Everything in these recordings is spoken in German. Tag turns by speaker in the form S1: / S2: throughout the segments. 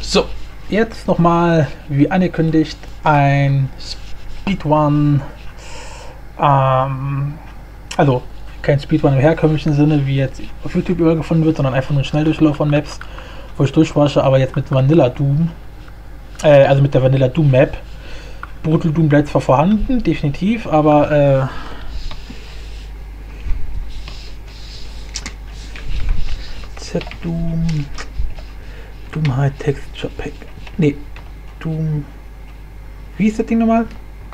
S1: So, jetzt nochmal, wie angekündigt, ein Speedrun. Also kein Speedrun im herkömmlichen Sinne, wie jetzt auf YouTube übergefunden wird, sondern einfach nur ein Schnelldurchlauf von Maps, wo ich durchforsche, aber jetzt mit Vanilla Doom. Also mit der Vanilla Doom Map. Brutal Doom bleibt zwar vorhanden, definitiv, aber Z-Doom, Doom High Texture Pack. Nee, Doom. Wie ist das Ding nochmal?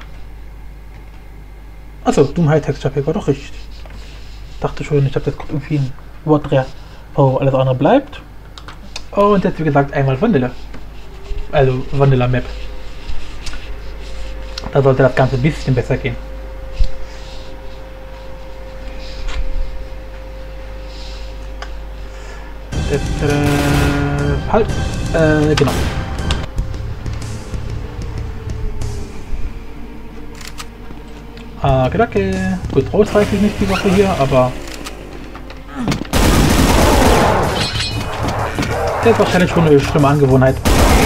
S1: Achso, Doom High Texture Pack war doch richtig. Dachte schon, ich habe das irgendwie ein Wortdreher, wo alles andere bleibt. Und jetzt wie gesagt einmal Vanilla. Also Vanilla Map. Da sollte das Ganze ein bisschen besser gehen. Halt, genau. Danke. Gut, raus reicht nicht die Woche hier, aber das ist wahrscheinlich schon eine schlimme Angewohnheit.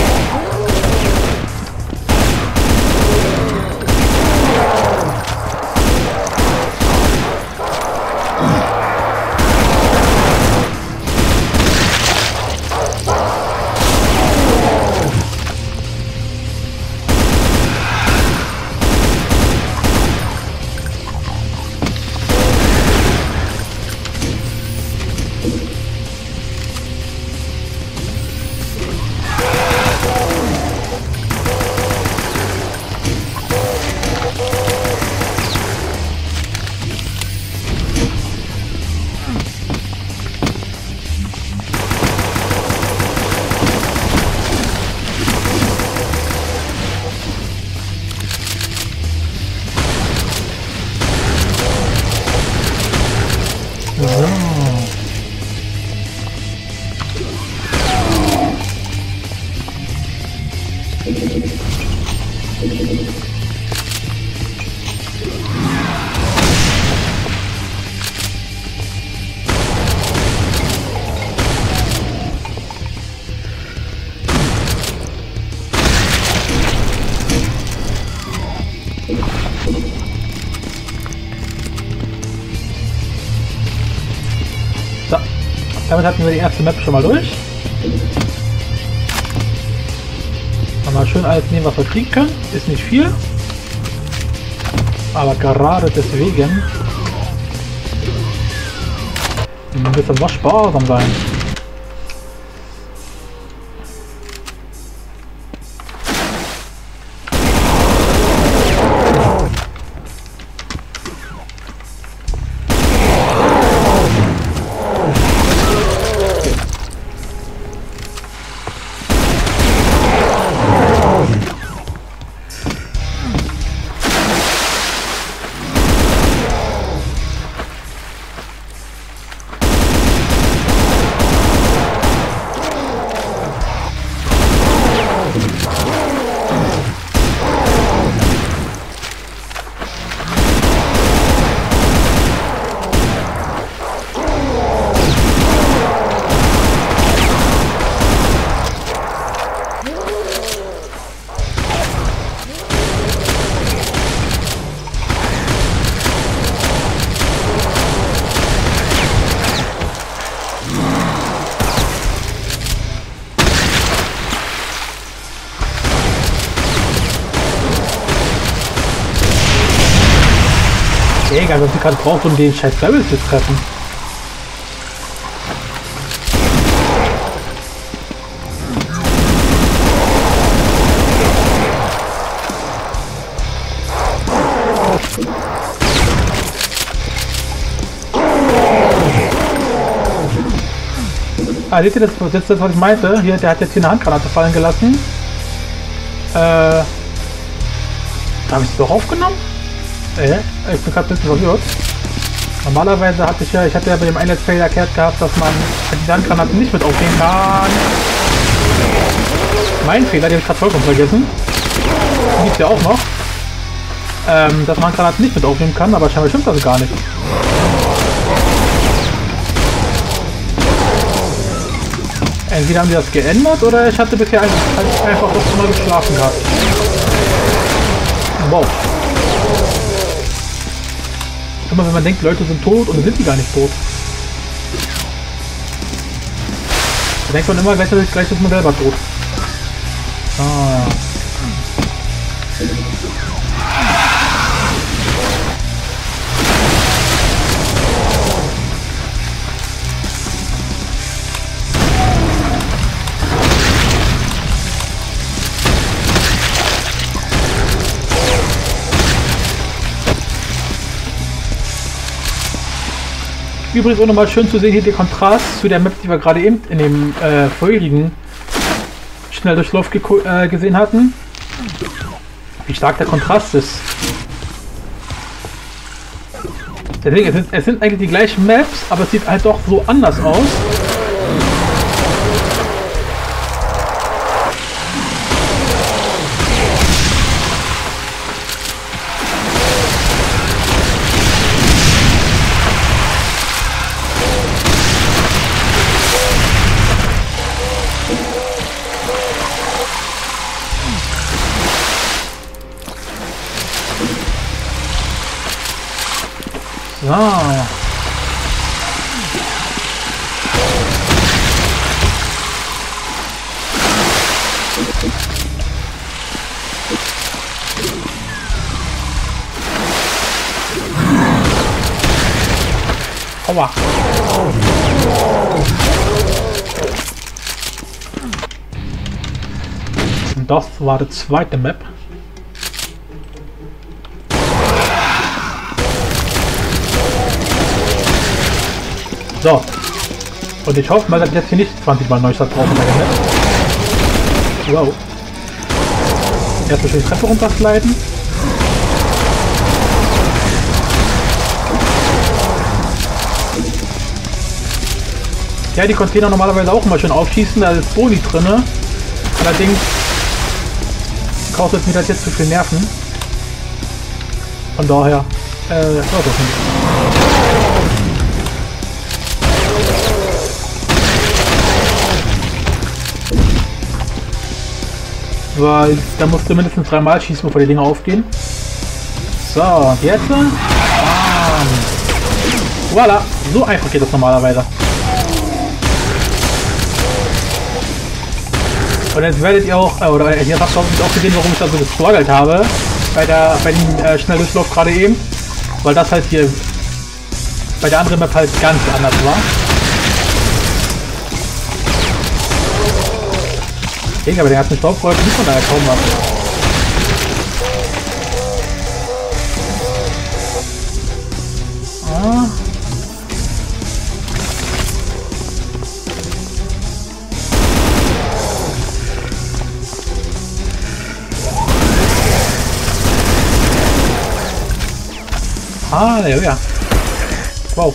S1: So, damit hatten wir die erste Map schon mal durch. Mal schön alles nehmen, was wir kriegen können. Ist nicht viel. Aber gerade deswegen müssen wir sparsam sein. Egal, was ich gerade brauche, um den scheiß Barrel zu treffen. Seht ihr das, was ich meinte? Hier, der hat jetzt hier eine Handgranate fallen gelassen. Habe ich es doch aufgenommen? Ich bin gerade ein bisschen verwirrt. Normalerweise hatte ich ja bei dem einen Let's Play erklärt gehabt, dass man die Handgranaten nicht mit aufnehmen kann. Mein Fehler, den habe ich gerade vollkommen vergessen. Gibt es ja auch noch. Dass man Granaten nicht mit aufnehmen kann, aber scheinbar stimmt das gar nicht. Entweder haben die das geändert oder ich hatte bisher einfach doch schon mal geschlafen gehabt. Wow. Immer wenn man denkt, Leute sind tot und dann sind die gar nicht tot. Da denkt man immer, gleich ist man selber tot. Ah. Übrigens auch nochmal schön zu sehen hier der Kontrast zu der Map, die wir gerade eben in dem vorherigen Schnelldurchlauf gesehen hatten. Wie stark der Kontrast ist. Deswegen, es sind eigentlich die gleichen Maps, aber es sieht halt doch so anders aus. So. Aua. Und das war die zweite Map. So. Und ich hoffe mal, dass ich jetzt hier nicht 20 Mal Neustart brauche. Wow. Erstmal schön die Treppe runtersliden. Ja, die Container normalerweise auch immer schön aufschießen, da ist Boni drin. Allerdings kostet mir das jetzt zu viel Nerven. Von daher, das nicht. Weil da musst du mindestens 3 Mal schießen, bevor die Dinger aufgehen. So, und jetzt. Bam. Voila, so einfach geht das normalerweise. Und jetzt werdet ihr auch, oder ihr habt hoffentlich auch gesehen, warum ich da so gestruggelt habe bei dem Schnelldurchlauf gerade eben. Weil das halt hier bei der anderen Map halt ganz anders war. Aber der hat mich drauf geholfen, nicht von daher kaum was. Ja. Wow.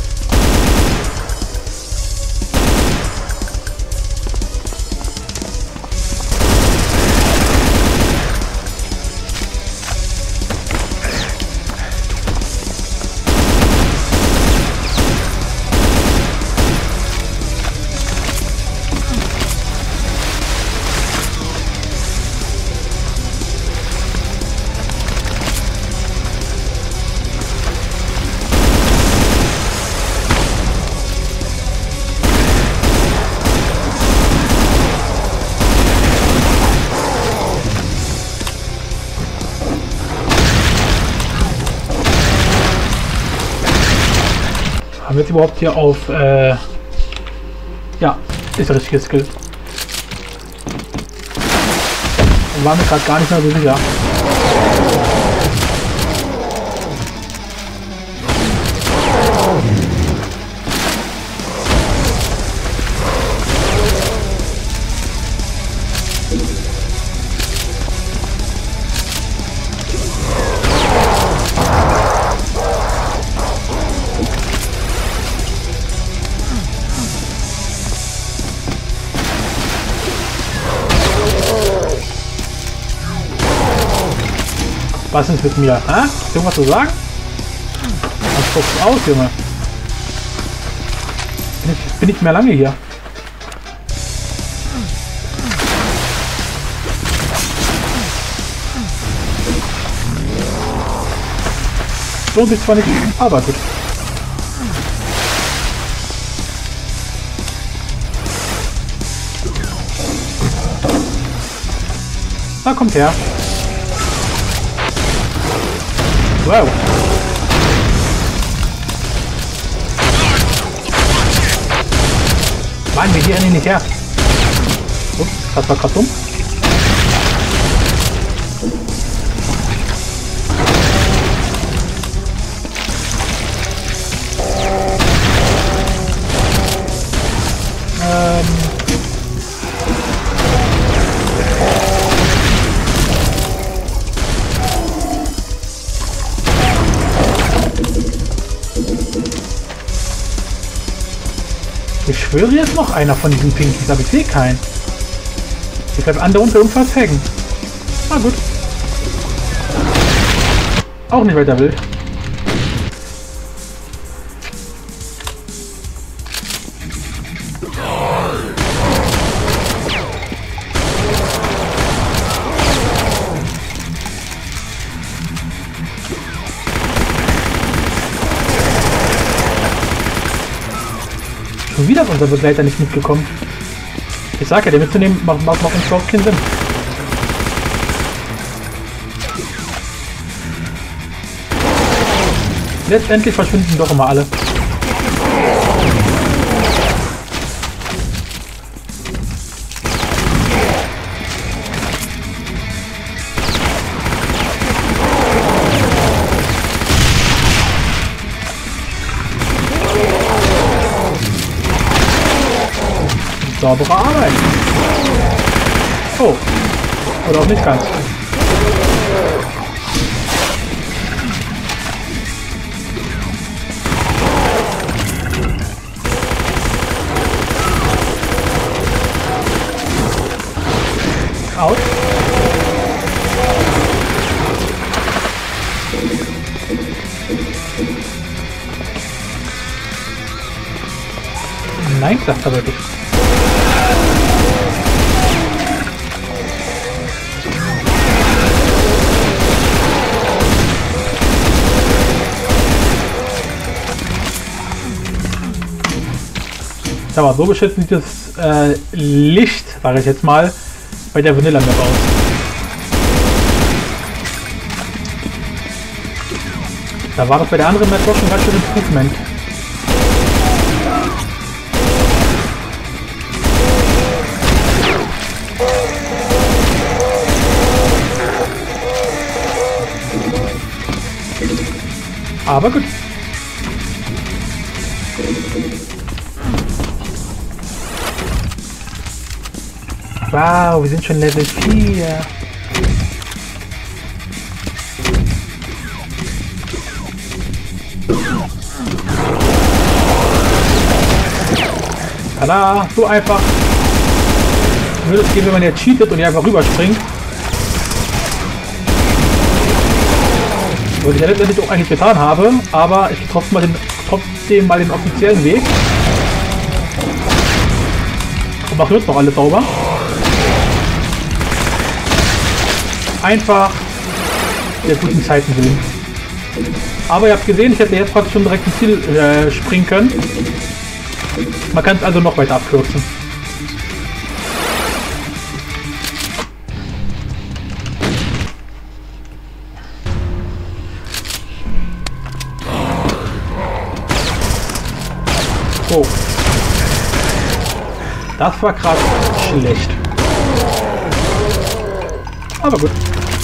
S1: Haben wir jetzt überhaupt hier auf, ja, ist der richtige Skill. Und war mir gerade gar nicht mehr so sicher. Was ist mit mir? Hä? Irgendwas zu sagen? Was guckst du aus, Junge? Bin ich mehr lange hier? lohnt sich zwar nicht, aber gut. Na, kommt her. Wow. Mann, wir gehen nicht her. Ups, das war gerade dumm. Ich schwöre, jetzt noch einer von diesen Pinkies, aber ich sehe keinen. Ich bleibe andere unter irgendwas hängen. Na gut. Auch nicht weiter wild. Schon wieder ist unser Begleiter nicht mitgekommen. Ich sag ja, den mitzunehmen macht uns überhaupt keinen Sinn. Letztendlich verschwinden doch immer alle. Saubere Arbeit. Oh. Oder auch nicht ganz. Out. Nein, das war wirklich. Aber so beschützt sieht das Licht, sage ich jetzt mal, bei der Vanilla Map aus. Da war das bei der anderen Map doch schon ganz schön Improvement. Aber gut. Wow, wir sind schon Level 4. Tada, so einfach würde es gehen, wenn man jetzt cheatet und hier einfach rüberspringt. Was ich ja letztendlich auch eigentlich getan habe, aber ich gehe trotzdem mal den offiziellen Weg. Und mache jetzt noch alles sauber. Einfach der guten Zeiten willen. Aber ihr habt gesehen, ich hätte jetzt praktisch schon direkt ins Ziel springen können. Man kann es also noch weiter abkürzen. Oh. Das war gerade schlecht. Aber gut.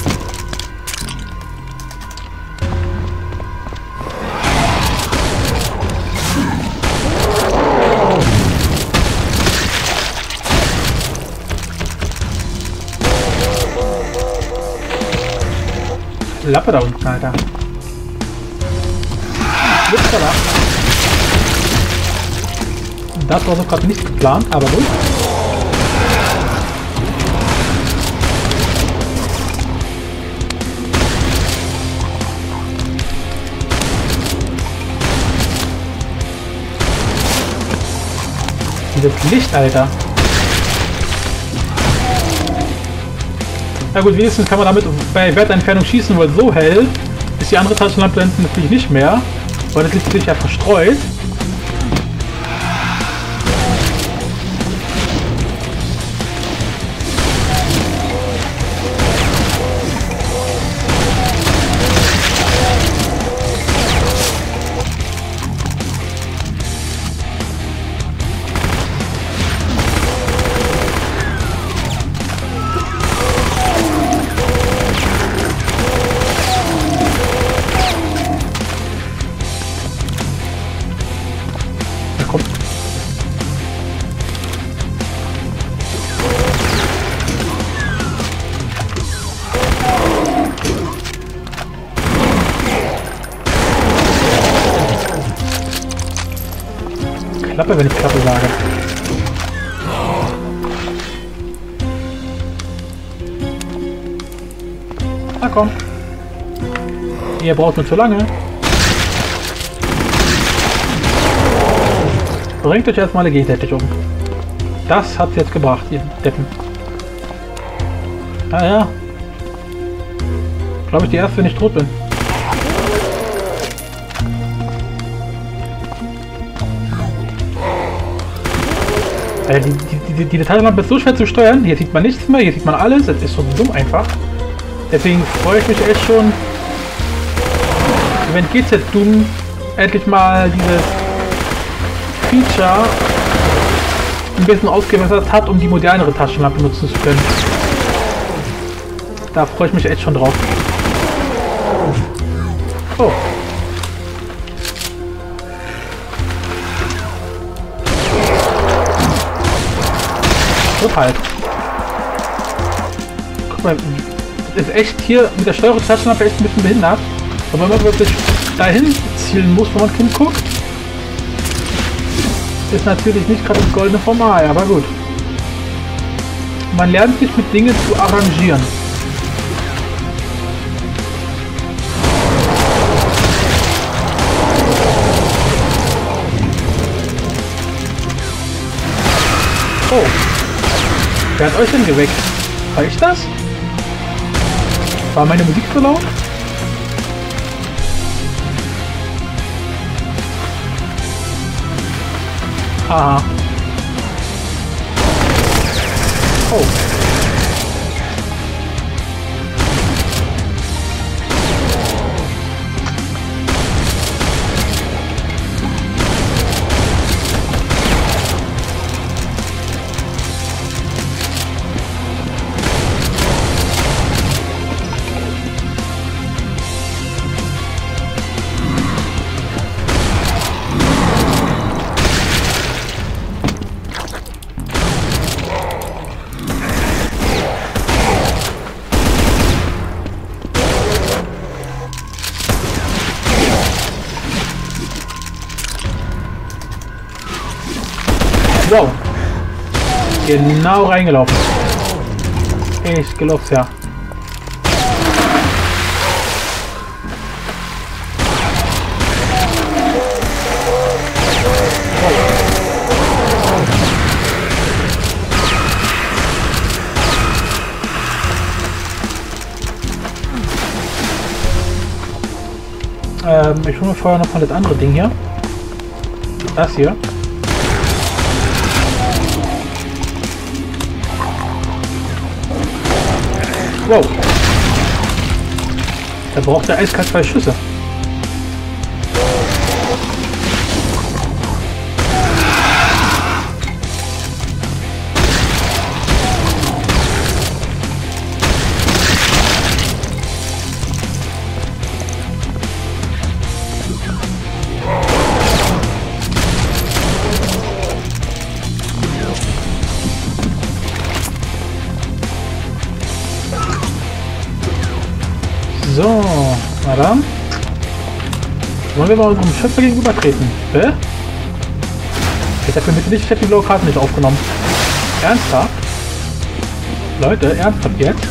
S1: Lappe da unten, Alter. Das war so gerade nicht geplant, aber gut. Dieses Licht, Alter. Na gut, wenigstens kann man damit bei Wertentfernung schießen, weil so hell ist die andere Taschenlampe hinten natürlich nicht mehr, weil das liegt sich ja verstreut. Klappe, wenn ich Klappe sage. Na komm. Ihr braucht nur zu lange. Bringt euch erstmal eine G-Tätig um. Das hat's jetzt gebracht, ihr Deppen. Ah ja. Glaube ich die erste, wenn ich tot bin. Die Detaillampe ist so schwer zu steuern. Hier sieht man nichts mehr, hier sieht man alles. Das ist so dumm einfach. Deswegen freue ich mich echt schon, wenn GZ Doom endlich mal dieses Feature ein bisschen ausgebessert hat, um die modernere Taschenlampe nutzen zu können. Da freue ich mich echt schon drauf. Oh. Halt. Guck mal, ist echt hier mit der Steuerung der Taschenlampe echt ein bisschen behindert. Aber wenn man wirklich dahin zielen muss, wo man hinguckt, ist natürlich nicht gerade das goldene Format, aber gut. Man lernt sich mit Dingen zu arrangieren. Oh. Wer hat euch denn geweckt? War ich das? War meine Musik so laut? Aha. Oh. Wow. Genau reingelaufen. Ich gelaufen, ja. Ich hole mir vorher noch mal das andere Ding hier. Das hier. Wow. Da braucht der eiskalt 2 Schüsse. So, na dann. Wollen wir mal unserem Schöpfer gegenübertreten? Hä? Ich habe bitte nicht, ich habe die blaue Karte nicht aufgenommen. Ernsthaft? Leute, ernsthaft jetzt?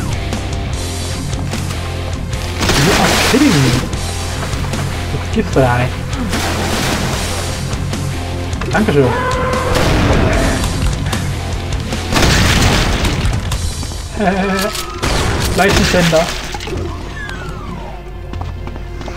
S1: You are kidding me. Das gibt's doch ja nicht. Dankeschön. Leichenständer.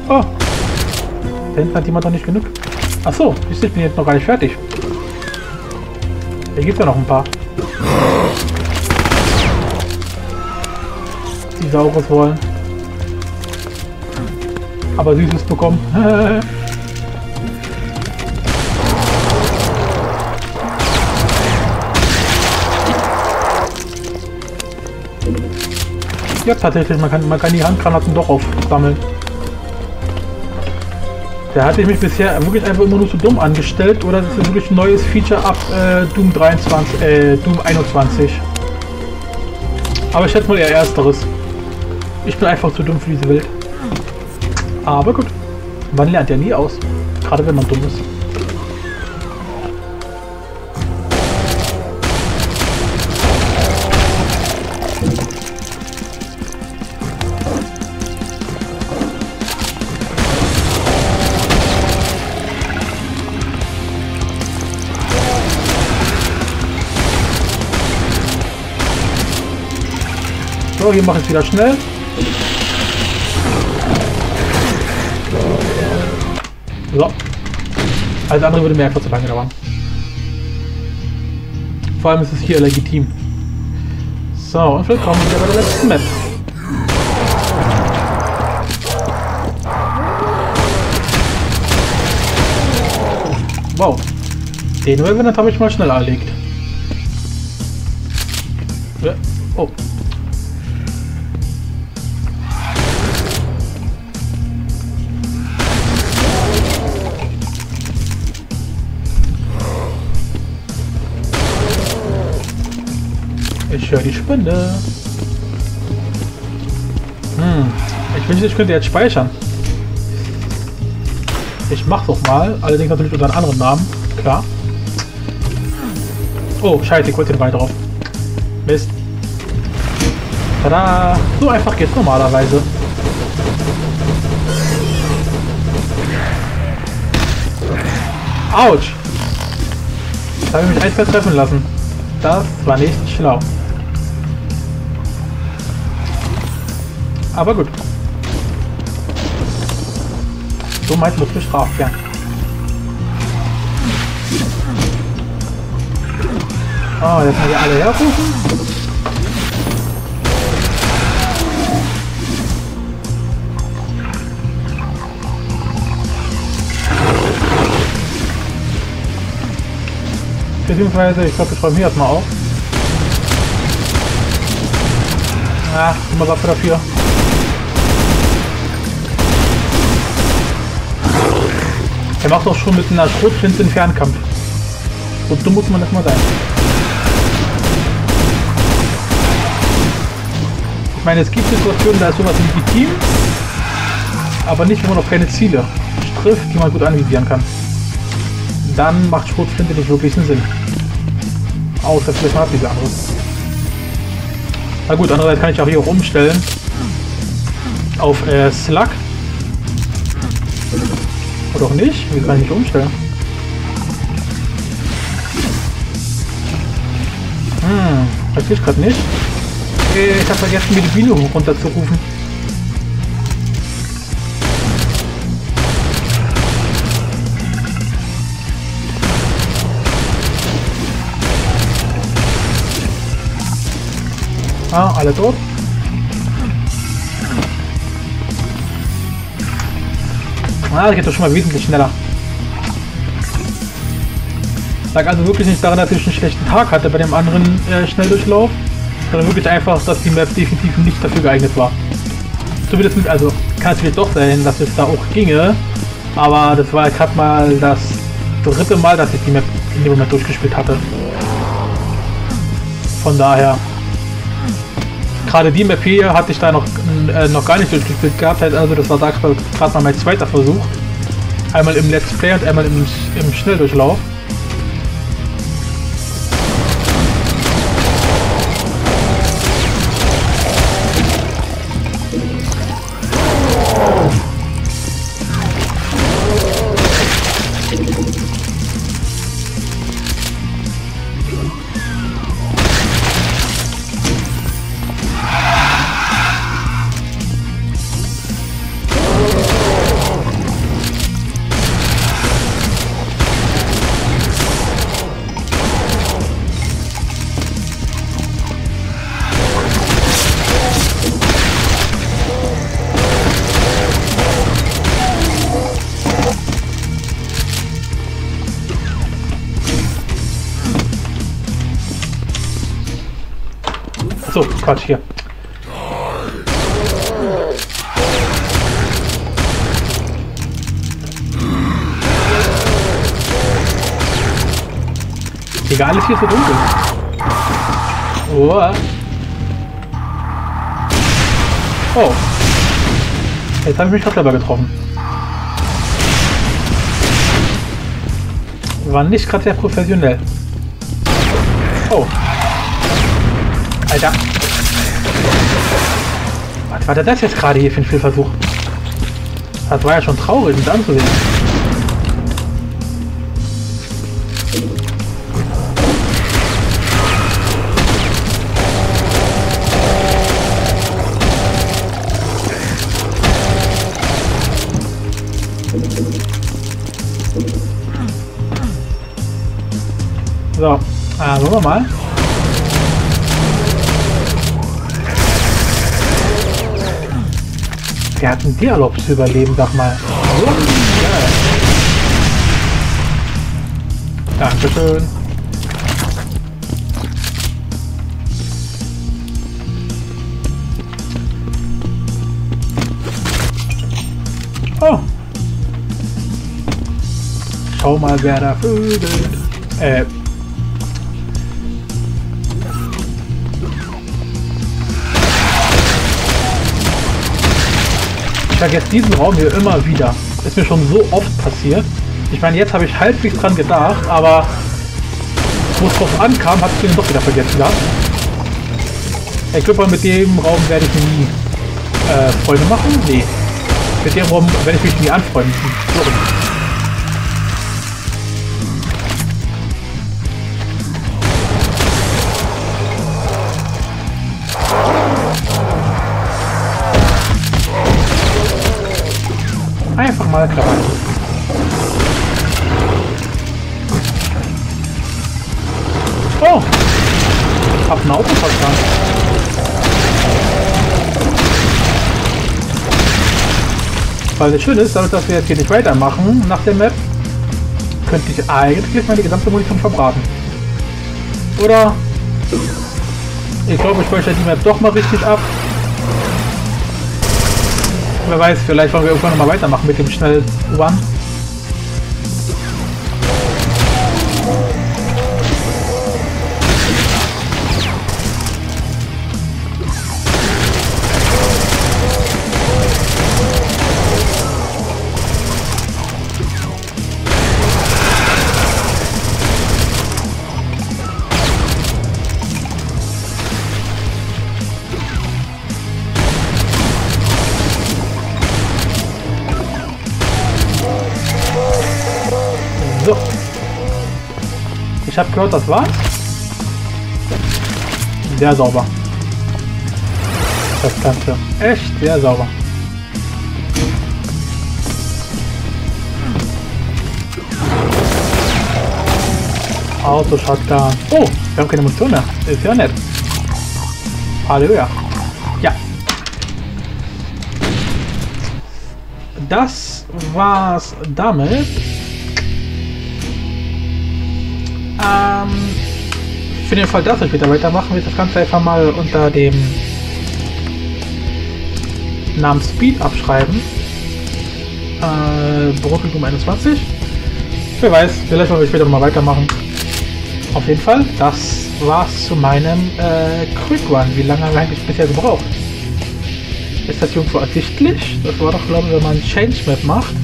S1: Oh. Da hinten hat jemand noch nicht genug. Achso, ich bin jetzt noch gar nicht fertig. Hier gibt ja noch ein paar. Die Saures wollen. Aber Süßes bekommen. Ja, tatsächlich, man kann die Handgranaten doch aufsammeln. Da hatte ich mich bisher wirklich einfach immer nur so dumm angestellt, oder das ist wirklich ein neues Feature ab Doom 21. Aber ich schätze mal eher ersteres. Ich bin einfach zu dumm für diese Welt. Aber gut, man lernt ja nie aus, gerade wenn man dumm ist. So, hier mache ich es wieder schnell. So. Alles andere würde mir einfach zu lange dauern. Vor allem ist es hier legitim. So, und willkommen wieder bei der letzten Map. Wow. Den Revenant habe ich mal schnell erlegt. Ja. Oh. Ich höre die Spinne. Ich wünschte, ich könnte jetzt speichern. Ich mach's doch mal, allerdings natürlich unter einem anderen Namen, klar. Oh, scheiße, ich wollte den Ball drauf. Mist. Tada! So einfach geht's normalerweise. Autsch! Da habe ich mich einfach treffen lassen. Das war nicht schlau. Aber gut. So meist muss bestraft werden. Oh, jetzt mal hier alle herrufen. Beziehungsweise, ich glaube, wir räumen hier erstmal auf. Ach, immer Waffe dafür. Er macht doch schon mit einer Schrotflinte den Fernkampf. So dumm muss man das mal sein. Ich meine, es gibt Situationen, da ist sowas legitim, aber nicht, wenn man auf keine Ziele trifft, die man gut anvisieren kann. Dann macht Schrotflinte nicht wirklich einen Sinn. Außer vielleicht mal diese andere. Na gut, andererseits kann ich auch hier auch umstellen auf Slug. Oder auch nicht? Wie kann ich mich umstellen? Weiß ich gerade nicht. Ich habe vergessen, mir die Biene runterzurufen. Ah, alle tot. Ah, das geht doch schon mal wesentlich schneller. Lag also wirklich nicht daran, dass ich einen schlechten Tag hatte bei dem anderen Schnelldurchlauf, sondern wirklich einfach, dass die Map definitiv nicht dafür geeignet war. Zumindest mit, also kann es vielleicht doch sein, dass es da auch ginge, aber das war gerade mal das dritte Mal, dass ich die Map in dem Moment durchgespielt hatte. Von daher, gerade die Map hier hatte ich da noch gar nicht durchgespielt gehabt, also das war gerade mal mein zweiter Versuch. Einmal im Let's Play und einmal im Schnelldurchlauf. Quatsch, hier. Egal, alles hier ist so dunkel. Oh. Oh. Jetzt habe ich mich doch selber getroffen. War nicht gerade sehr professionell. Oh. Alter. Was war denn das jetzt gerade hier für ein Fehlversuch? Das war ja schon traurig, mit anzusehen. So, wollen wir mal. Wer hat denn dir erlaubt zu überleben, sag mal. So, ja. Dankeschön. Oh. Schau mal, wer da vögelt. Ich vergesse diesen Raum hier immer wieder. Ist mir schon so oft passiert. Ich meine, jetzt habe ich halbwegs dran gedacht, aber wo es drauf ankam, hatte ich den doch wieder vergessen gehabt. Ich glaube, mit dem Raum werde ich nie Freunde machen. Nee. Mit dem Raum werde ich mich nie anfreunden. So. Einfach mal klappern. Oh! Ich hab ein Auto verstanden. Weil das Schöne ist, dadurch, dass wir jetzt hier nicht weitermachen nach der Map, könnte ich eigentlich meine gesamte Munition verbraten. Oder? Ich glaube, ich speichere die Map doch mal richtig ab. Wer weiß, vielleicht wollen wir irgendwann noch mal weitermachen mit dem Schnell-One. So. Ich habe gehört, das war's. Sehr sauber. Das Ganze. Echt sehr sauber. Auto-Shotgun. Oh, wir haben keine Munition mehr. Ist ja nett. Halleluja. Ja. Das war's damit. Für den Fall, dass ich wieder weitermachen, will ich das Ganze einfach mal unter dem Namen Speed abschreiben. Bruttotum 21. Wer weiß, vielleicht wollen wir später mal weitermachen. Auf jeden Fall, das war's zu meinem Quick Run. Wie lange haben wir eigentlich bisher gebraucht? Ist das irgendwo ersichtlich? Das war doch, glaube ich, wenn man Change Map macht.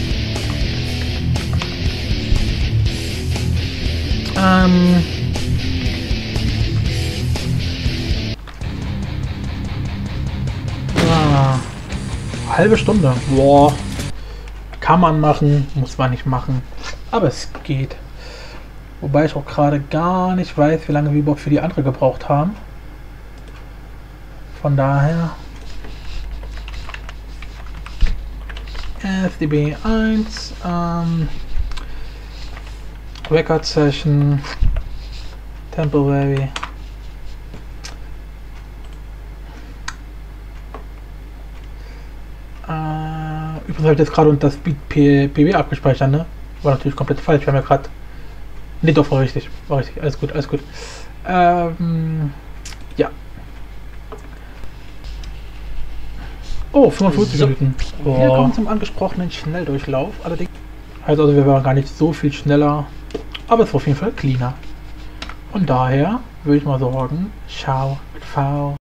S1: Halbe Stunde. Boah. Kann man machen, muss man nicht machen. Aber es geht. Wobei ich auch gerade gar nicht weiß, wie lange wir überhaupt für die andere gebraucht haben. Von daher. FDB 1. Record Session. Temporary. Übrigens habe ich jetzt gerade unter Speed PB abgespeichert, ne? War natürlich komplett falsch. Wir haben ja gerade. Ne, doch, war richtig. War richtig. Alles gut, alles gut. Ja. Oh, 45
S2: So.
S1: Minuten. Wir kommen zum angesprochenen Schnelldurchlauf. Allerdings. Also wir waren gar nicht so viel schneller. Aber es war auf jeden Fall cleaner. Und daher würde ich mal sagen, ciao, V.